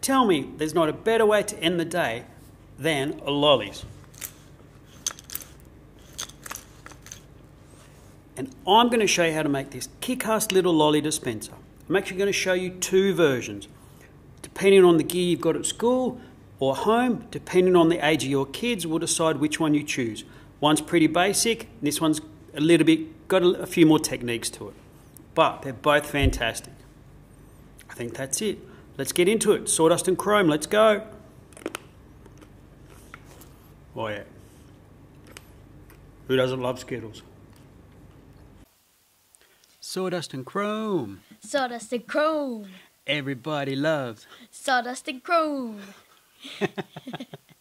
Tell me there's not a better way to end the day than a lollies. And I'm going to show you how to make this kick-ass little lolly dispenser. I'm actually going to show you two versions. Depending on the gear you've got at school or home, depending on the age of your kids, we'll decide which one you choose. One's pretty basic, this one's a little bit, got a few more techniques to it. But they're both fantastic. I think that's it. Let's get into it. Sawdust and chrome, let's go. Oh yeah. Who doesn't love Skittles? Sawdust and chrome. Sawdust and chrome. Everybody loves Sawdust and chrome.